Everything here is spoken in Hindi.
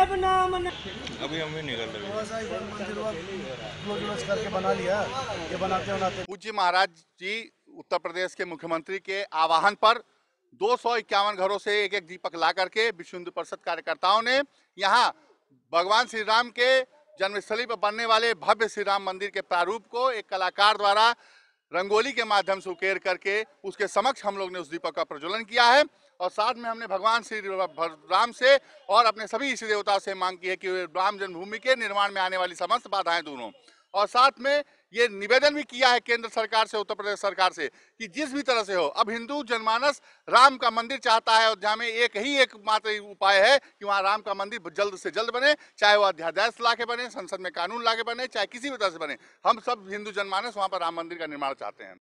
अभी हम भी निकल रहे क्लोज करके बना लिया, ये बनाते बनाते। पूज्य महाराज जी उत्तर प्रदेश के मुख्यमंत्री के आह्वान पर 251 घरों से एक एक दीपक ला करके विश्व हिंदू परिषद कार्यकर्ताओं ने यहाँ भगवान श्री राम के जन्मस्थली पर बनने वाले भव्य श्री राम मंदिर के प्रारूप को एक कलाकार द्वारा रंगोली के माध्यम से उकेर करके उसके समक्ष हम लोग ने उस दीपक का प्रज्वलन किया है। और साथ में हमने भगवान श्री राम से और अपने सभी इष्ट देवताओं से मांग की है कि राम जन्मभूमि के निर्माण में आने वाली समस्त बाधाएं दूर हों। और साथ में ये निवेदन भी किया है केंद्र सरकार से, उत्तर प्रदेश सरकार से, कि जिस भी तरह से हो, अब हिंदू जनमानस राम का मंदिर चाहता है। अयोध्या में एक मात्र उपाय है कि वहाँ राम का मंदिर जल्द से जल्द बने, चाहे वो अध्यादेश ला के बने, संसद में कानून ला के बने, चाहे किसी भी तरह से बने। हम सब हिंदू जनमानस वहाँ पर राम मंदिर का निर्माण चाहते हैं।